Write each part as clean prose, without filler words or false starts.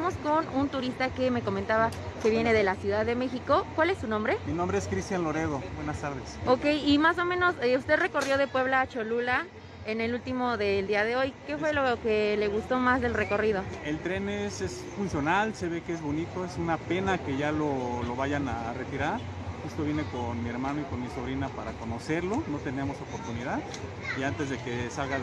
estamos con un turista que me comentaba que viene de la Ciudad de México. ¿Cuál es su nombre? Mi nombre es Cristian Loredo. Buenas tardes. Ok, y más o menos usted recorrió de Puebla a Cholula en el último del día de hoy. ¿Qué fue lo que le gustó más del recorrido? El tren es funcional, se ve que es bonito. Es una pena que ya lo vayan a retirar. Justo vine con mi hermano y con mi sobrina para conocerlo, no teníamos oportunidad, y antes de que salga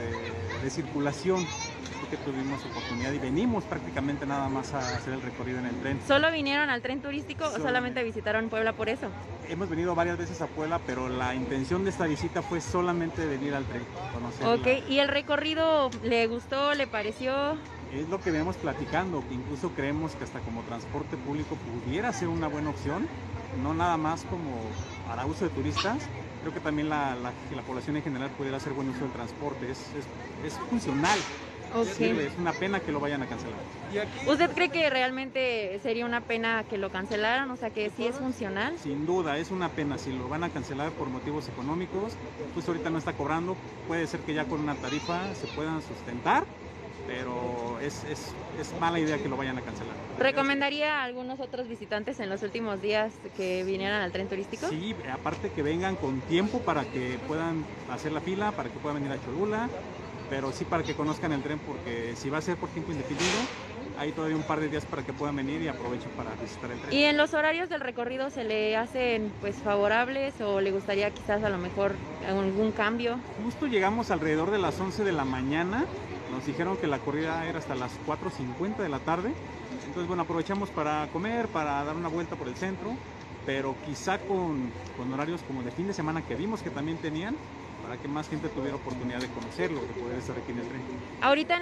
de circulación, que tuvimos oportunidad y venimos prácticamente nada más a hacer el recorrido en el tren. ¿Solo vinieron al tren turístico o solamente visitaron Puebla por eso? Hemos venido varias veces a Puebla, pero la intención de esta visita fue solamente venir al tren, conocerla. Ok, ¿y el recorrido le gustó, le pareció? Es lo que venimos platicando, que incluso creemos que hasta como transporte público pudiera ser una buena opción, no nada más como para uso de turistas. Creo que también la población en general pudiera hacer buen uso del transporte, es funcional. Okay. Es una pena que lo vayan a cancelar. ¿Usted cree que realmente sería una pena que lo cancelaran? O sea, que sí es funcional. Sin duda, es una pena. Si lo van a cancelar por motivos económicos, pues ahorita no está cobrando. Puede ser que ya con una tarifa se puedan sustentar, pero es mala idea que lo vayan a cancelar. ¿Recomendaría a algunos otros visitantes en los últimos días que vinieran al tren turístico? Sí, aparte que vengan con tiempo para que puedan hacer la fila, para que puedan venir a Cholula, pero sí para que conozcan el tren, porque si va a ser por tiempo indefinido, hay todavía un par de días para que puedan venir y aprovechen para visitar el tren. ¿Y en los horarios del recorrido se le hacen pues favorables o le gustaría quizás a lo mejor algún cambio? Justo llegamos alrededor de las 11 de la mañana, nos dijeron que la corrida era hasta las 4:50 de la tarde, entonces bueno, aprovechamos para comer, para dar una vuelta por el centro, pero quizá con horarios como de fin de semana que vimos que también tenían, para que más gente tuviera oportunidad de conocerlo, de poder estar aquí en el tren. Ahorita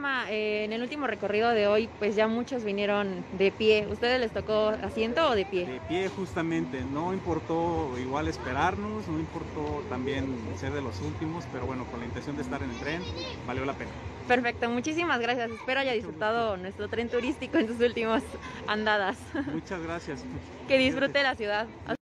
en el último recorrido de hoy, pues ya muchos vinieron de pie. ¿Ustedes les tocó asiento o de pie? De pie justamente, no importó igual esperarnos, no importó también ser de los últimos, pero bueno, con la intención de estar en el tren, valió la pena. Perfecto, muchísimas gracias. Espero haya disfrutado nuestro tren turístico en sus últimas andadas. Muchas gracias. Que disfrute la ciudad.